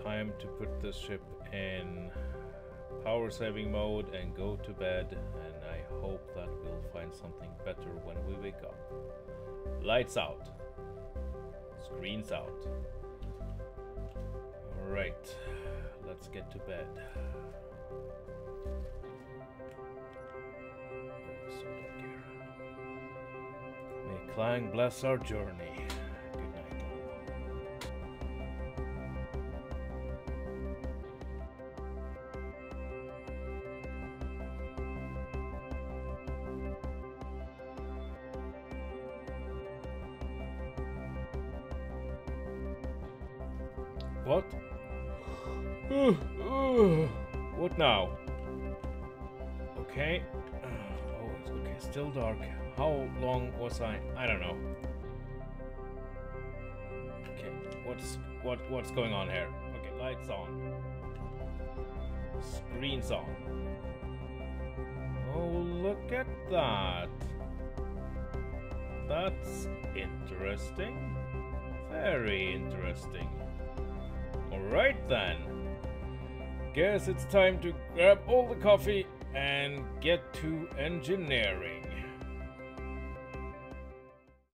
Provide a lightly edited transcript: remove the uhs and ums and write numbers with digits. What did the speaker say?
time to put this ship in power saving mode and go to bed, and I hope that we'll find something better when we wake up. Lights out. Screens out. Alright, let's get to bed. May Clang bless our journey. Good night. What? What now? Okay. Oh, it's okay. Still dark. How long was I? I don't know. Okay. What's going on here? Okay, lights on. Screens on. Oh, look at that. That's interesting. Very interesting. Alright then. Guess it's time to grab all the coffee and get to engineering.